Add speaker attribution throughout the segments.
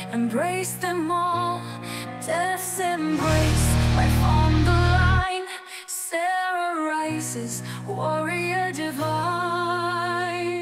Speaker 1: embrace them all. Death's embrace, life on the line. Sarah rises, warrior divine.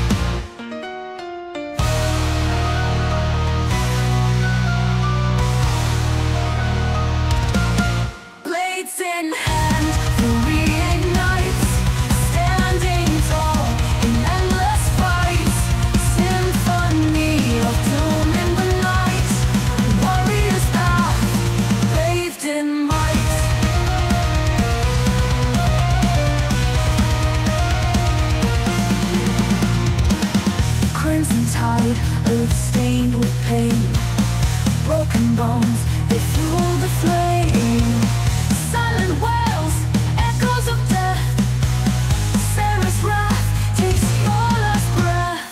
Speaker 1: Blades in hand, fury ignites, standing tall in endless fights. Symphony of doom in the night, warrior's path, bathed in might. Crimson tide, earth stained with pain. Broken bones, they fuel the flame. Silent wails, echoes of death. Sarah's wrath takes your last breath.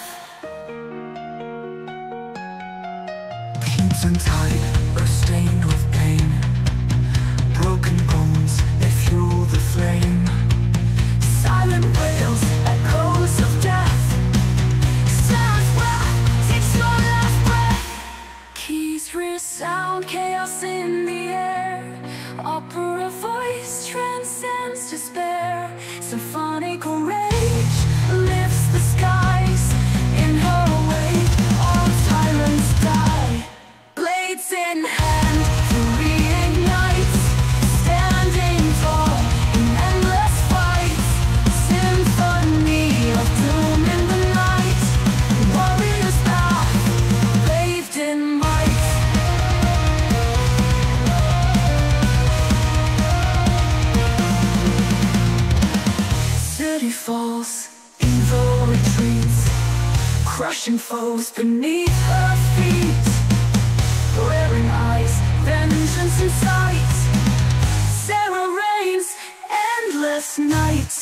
Speaker 2: Crimson tide, earth stained with pain. Broken bones, they fuel the flame.
Speaker 1: Silent wails, echoes of death. Sarah's wrath takes your last breath. Keys resound, chaos in the air. Opera voice transcends despair. Symphonic rage lifts the skies. In her wake, all tyrants die. Blades in hand, fury ignites, standing tall in endless fights. Symphony of doom in the night, warrior's path, bathed in might. City falls, evil retreats, crushing foes beneath her feet. Glaring eyes, vengeance in sight. Sarah reigns, endless night.